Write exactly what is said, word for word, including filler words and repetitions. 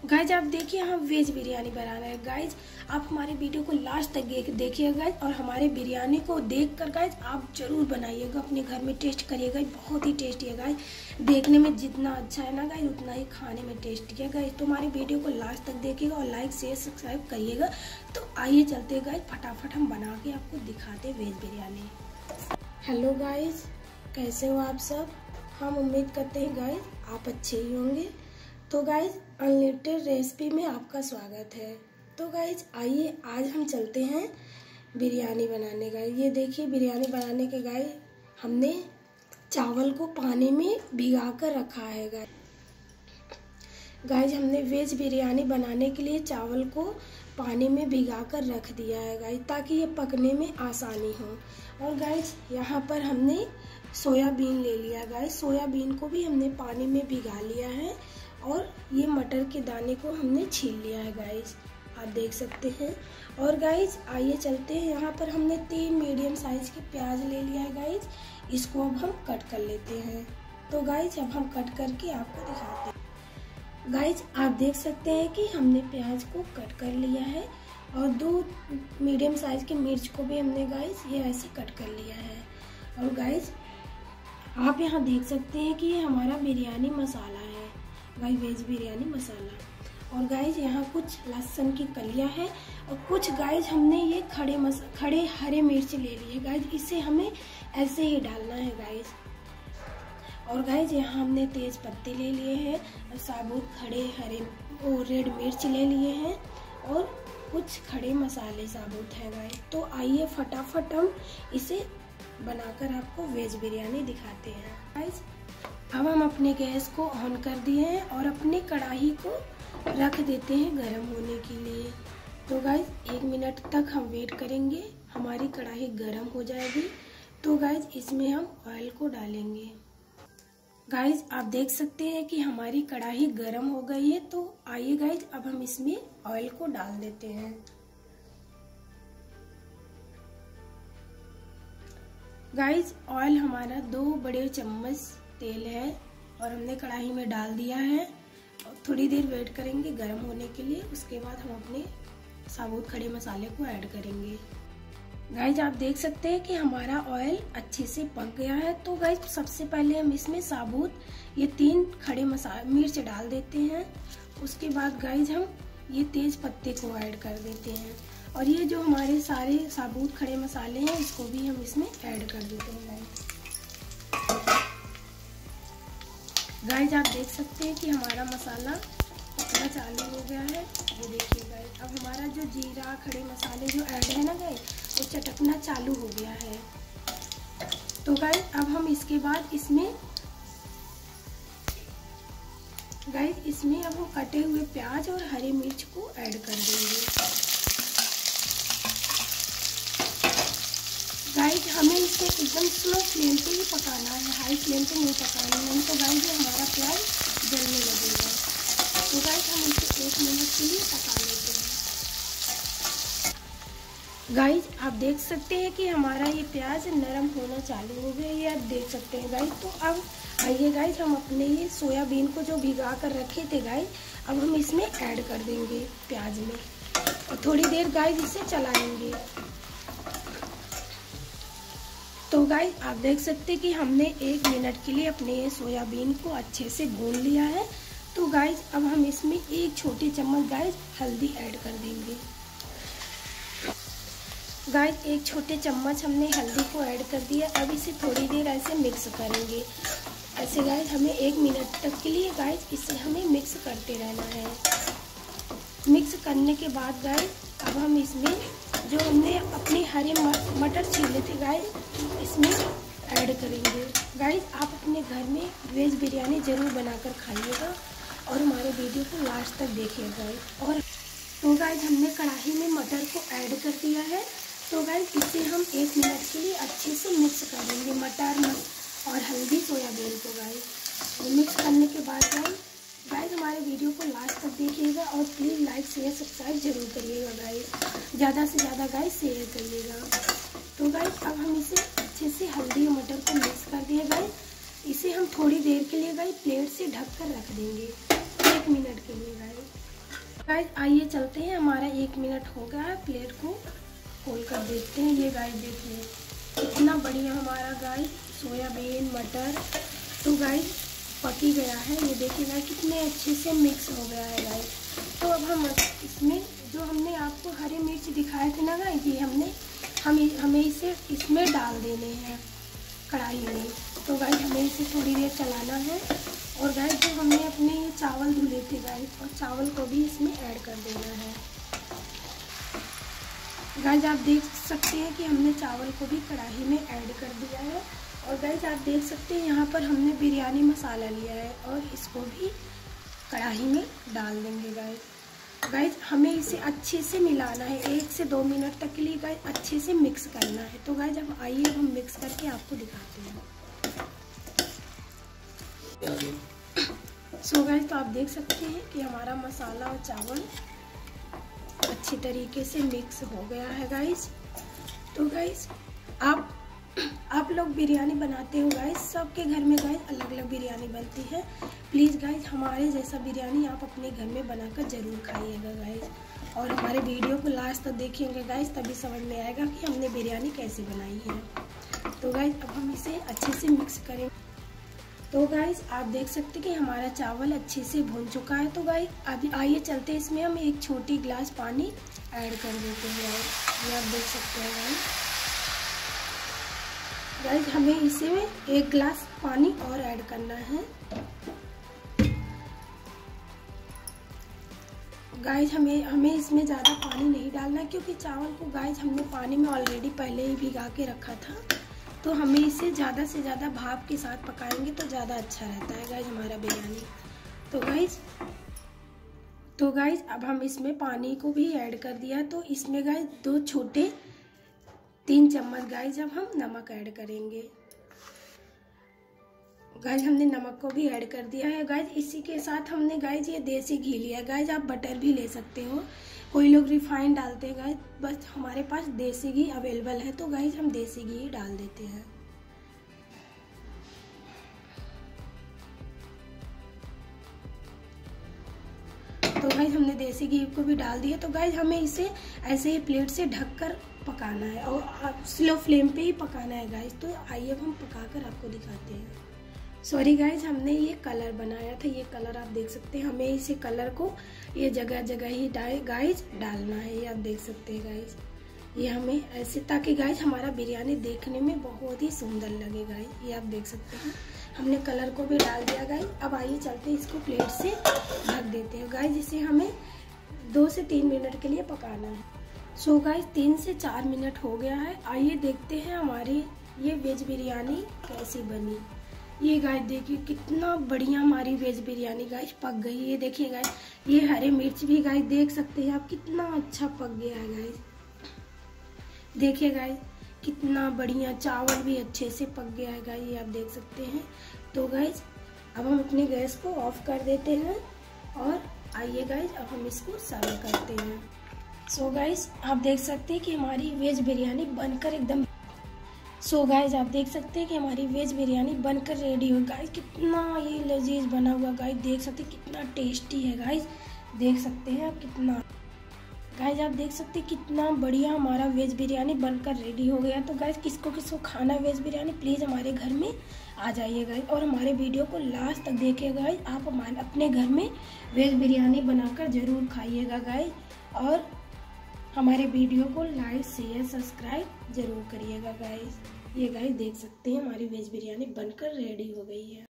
Guys आप देखिए हम वेज बिरयानी बना रहे हैं। गाइज आप हमारे वीडियो को लास्ट तक देखिएगा गाइज, और हमारे बिरयानी को देखकर गाइज आप जरूर बनाइएगा, अपने घर में टेस्ट करिएगा। बहुत ही टेस्टी है गाइज, देखने में जितना अच्छा है ना गाइज उतना ही खाने में टेस्टी है गाइज। तो हमारे वीडियो को लास्ट तक देखिएगा और लाइक शेयर सब्सक्राइब करिएगा। तो आइए चलते गाइज, फटाफट हम बना के आपको दिखाते वेज बिरयानी। हेलो गाइज, कैसे हो आप सब? हम उम्मीद करते हैं गाइज आप अच्छे ही होंगे। तो गाइज अनलिमिटेड रेसिपी में आपका स्वागत है। तो गाइज आइए आज हम चलते हैं बिरयानी बनाने। गाइज ये देखिए बिरयानी बनाने के गाइज हमने चावल को पानी में भिगा कर रखा है। गाइज गाइज हमने वेज बिरयानी बनाने के लिए चावल को पानी में भिगा कर रख दिया है गाइज, ताकि ये पकने में आसानी हो। और गाइज यहाँ पर हमने सोयाबीन ले लिया। गाइज सोयाबीन को भी हमने पानी में भिगा लिया है, और ये मटर के दाने को हमने छील लिया है गाइज, आप देख सकते हैं। और गाइज आइए चलते हैं, यहाँ पर हमने तीन मीडियम साइज के प्याज ले लिया है गाइज, इसको अब हम कट कर लेते हैं। तो गाइज अब हम कट करके आपको दिखाते हैं। गाइज आप देख सकते हैं कि हमने प्याज को कट कर लिया है, और दो मीडियम साइज की मिर्च को भी हमने गाइज ये ऐसे कट कर लिया है। और गाइज आप यहाँ देख सकते हैं कि ये हमारा बिरयानी मसाला है गाइस, वेज बिरयानी मसाला। और गाइज यहाँ कुछ लहसुन की कलियां हैं, और कुछ गाइज हमने ये खड़े मस खड़े हरे मिर्च ले लिए गाइज, इसे हमें ऐसे ही डालना है गाइज। और गाइज यहाँ हमने तेज पत्ते ले लिए हैं, साबुत खड़े हरे वो रेड मिर्च ले लिए हैं, और कुछ खड़े मसाले साबुत हैं गाइज। तो आइए फटाफट हम इसे बनाकर आपको वेज बिरयानी दिखाते हैं। गाइज अब हम अपने गैस को ऑन कर दिए हैं और अपनी कढ़ाई को रख देते हैं गर्म होने के लिए। तो गाइज एक मिनट तक हम वेट करेंगे, हमारी कढ़ाई गर्म हो जाएगी। तो गाइज इसमें हम ऑयल को डालेंगे। गाइज आप देख सकते हैं कि हमारी कढ़ाई गर्म हो गई है। तो आइए गाइज अब हम इसमें ऑयल को डाल देते हैं। गाइज ऑयल हमारा दो बड़े चम्मच तेल है, और हमने कढ़ाई में डाल दिया है। और थोड़ी देर वेट करेंगे गर्म होने के लिए, उसके बाद हम अपने साबुत खड़े मसाले को ऐड करेंगे। गाइज आप देख सकते हैं कि हमारा ऑयल अच्छे से पक गया है। तो गाइज सबसे पहले हम इसमें साबुत ये तीन खड़े मसाले मिर्च डाल देते हैं। उसके बाद गाइज हम ये तेज पत्ते को ऐड कर देते हैं, और ये जो हमारे सारे साबुत खड़े मसाले हैं इसको भी हम इसमें ऐड कर देते हैं। गाइज गाइज आप देख सकते हैं कि हमारा मसाला पकना चालू हो गया है। ये देखिए गाइज अब हमारा जो जीरा खड़े मसाले जो ऐड है ना गाइज वो चटकना चालू हो गया है। तो गाइज अब हम इसके बाद इसमें गाइज इसमें अब हम कटे हुए प्याज और हरी मिर्च को ऐड कर देंगे। गाइज हमें इसे एकदम स्लो फ्लेम पे ही पकाना है, हाई फ्लेम पे नहीं पकाना, नहीं तो गाइज हमारा प्याज जलने लगेगा। तो गाइज हम इसे एक मिनट के लिए पका लेते हैं। गाइज आप देख सकते हैं कि हमारा ये प्याज नरम होना चालू हो गया, ये आप देख सकते हैं गाइज। तो अब आइए गाइज हम अपने ये सोयाबीन को जो भिगा कर रखे थे गाइज, अब हम इसमें ऐड कर देंगे प्याज में, और थोड़ी देर गाइज इसे चलाएंगे। तो गाइज आप देख सकते हैं कि हमने एक मिनट के लिए अपने सोयाबीन को अच्छे से भून लिया है। तो गाइज अब हम इसमें एक छोटी चम्मच गाइज हल्दी ऐड कर देंगे। गाइज एक छोटे चम्मच हमने हल्दी को ऐड कर दिया। अब इसे थोड़ी देर ऐसे मिक्स करेंगे। ऐसे गाइज हमें एक मिनट तक के लिए गाइज इसे हमें मिक्स करते रहना है। मिक्स करने के बाद गाइज अब हम इसमें जो हमने अपने हरे मटर छीले थे गाइज इसमें ऐड करेंगे। गाइज आप अपने घर में वेज बिरयानी ज़रूर बनाकर खाइएगा, और हमारे वीडियो को लास्ट तक देखिएगा। और तो गाइज हमने कढ़ाई में मटर को ऐड कर दिया है। तो गाइज इसे हम एक मिनट के लिए अच्छे से मिक्स करेंगे, मटर और हल्दी सोयाबीन को। गाइज मिक्स करने के बाद गाइज गाइज हमारे वीडियो को लास्ट तक देखिएगा, और प्लीज़ लाइक शेयर सब्सक्राइब जरूर करिएगा गाइज, ज़्यादा से ज़्यादा गाइज शेयर करिएगा। तो गाइज अब हम इसे अच्छे से हल्दी और मटर को मिक्स कर दिए गाइज, इसे हम थोड़ी देर के लिए गाइज प्लेट से ढक कर रख देंगे एक मिनट के लिए गाइज। गाइस आइए चलते हैं, हमारा एक मिनट हो गया है, प्लेट को खोल कर देखते हैं। ये गाइस देखिए कितना बढ़िया हमारा गाइस सोयाबीन मटर तो गाइस पक ही गया है। ये देखिए गाइस कितने अच्छे से मिक्स हो गया है गाइस। तो अब हम इसमें जो हमने आपको हरी मिर्च दिखाए थे ना गाइस, ये हमने हम हमें इसे इसमें डाल देने हैं कढ़ाई में। तो गाइस हमें इसे थोड़ी देर चलाना है। और गाइस जो हमने अपने ये चावल धुले थे गाइस, और चावल को भी इसमें ऐड कर देना है। गाइस आप देख सकते हैं कि हमने चावल को भी कढ़ाई में ऐड कर दिया है। और गाइस आप देख सकते हैं यहाँ पर हमने बिरयानी मसाला लिया है और इसको भी कढ़ाई में डाल देंगे गाइस। गाइस हमें इसे अच्छे से मिलाना है, एक से दो मिनट तक के लिए गाइस अच्छे से मिक्स करना है। तो गाइस अब आइए हम मिक्स करके आपको दिखाते हैं। सो so गाइस तो आप देख सकते हैं कि हमारा मसाला और चावल अच्छी तरीके से मिक्स हो गया है गाइस। तो गाइस आप आप लोग बिरयानी बनाते हो गाइस, सबके घर में गाइस अलग अलग बिरयानी बनती है। प्लीज़ गाइस हमारे जैसा बिरयानी आप अपने घर में बनाकर ज़रूर खाइएगा गाइस। और हमारे वीडियो को लास्ट तक देखिएगा गाइस, तभी समझ में आएगा कि हमने बिरयानी कैसे बनाई है। तो गाइस अब हम इसे अच्छे से मिक्स करें। तो गाइस आप देख सकते हैं कि हमारा चावल अच्छे से भून चुका है। तो गाइस अभी आइए चलते हैं, इसमें हम एक छोटी गिलास पानी ऐड कर देते हैं। ये आप देख सकते हैं गाइस। गाइस हमें इसे में एक गिलास पानी और ऐड करना है। गाइस हमें हमें इसमें ज़्यादा पानी नहीं डालना है, क्योंकि चावल को गाइस हमने पानी में ऑलरेडी पहले ही भिगा के रखा था। तो हमें इसे ज़्यादा से ज़्यादा भाप के साथ पकाएंगे तो ज़्यादा अच्छा रहता है गाइस हमारा बिरयानी। तो गाइस तो गाइस अब हम इसमें पानी को भी ऐड कर दिया है। तो इसमें गाइस दो छोटे तीन चम्मच गाइस अब हम नमक ऐड करेंगे। गाइस हमने नमक को भी ऐड कर दिया है गाइस। इसी के साथ हमने गाइस ये देसी घी लिया है गाइस, आप बटर भी ले सकते हो, कोई लोग रिफाइंड डालते हैं गाइस, बस हमारे पास देसी घी अवेलेबल है तो गाइस हम देसी घी डाल देते हैं। तो गाइस हमने देसी घी को भी डाल दिया। तो गाइस हमें इसे ऐसे ही प्लेट से ढककर पकाना है और स्लो फ्लेम पे ही पकाना है गाइस। तो आइए अब हम पकाकर आपको दिखाते हैं। सॉरी गाइस हमने ये कलर बनाया था, ये कलर आप देख सकते हैं। हमें इसे कलर को ये जगह जगह ही गाइस डालना है, ये आप देख सकते हैं गाइस। ये हमें ऐसे, ताकि गाइस हमारा बिरयानी देखने में बहुत ही सुंदर लगे गाइस। ये आप देख सकते हैं हमने कलर को भी डाल दिया गाइस। अब आइए चलते हैं, इसको प्लेट से ढक देते हैं गाइस। इसे हमें दो से तीन मिनट के लिए पकाना है। सो गाइस तीन से चार मिनट हो गया है। आइए देखते हैं हमारी ये वेज बिरयानी कैसी बनी। ये गाइस देखिए कितना बढ़िया हमारी वेज बिरयानी गाइस पक गई है। ये देखिए गाइस, ये हरे मिर्च भी गाइस देख सकते हैं आप कितना अच्छा पक गया है गाइस। देखिए गाइस कितना बढ़िया, चावल भी अच्छे से पक गया है गाइस, ये आप देख सकते हैं। तो गाइस अब हम अपने गैस को ऑफ कर देते हैं और आइए गाइस अब हम इसको सर्व करते हैं। सो गाइस आप देख सकते हैं कि हमारी वेज बिरयानी बनकर एकदम सो गाइस आप देख सकते हैं कि हमारी वेज बिरयानी बनकर रेडी हो। गाइस कितना ये लजीज बना हुआ गाइस, देख सकते हैं कितना टेस्टी है गाइस, देख सकते हैं आप कितना। गाइस आप देख सकते हैं कितना बढ़िया हमारा वेज बिरयानी बनकर रेडी हो गया। तो गाइस किसको किसको खाना वेज बिरयानी, प्लीज़ हमारे घर में आ जाइए गाइस और हमारे वीडियो को लास्ट तक देखिएगा गाइस। आप हमारे अपने घर में वेज बिरयानी बनाकर ज़रूर खाइएगा गाइस। और हमारे वीडियो को लाइक शेयर सब्सक्राइब जरूर करिएगा गाइस। ये गाइस देख सकते हैं हमारी वेज बिरयानी बनकर रेडी हो गई है।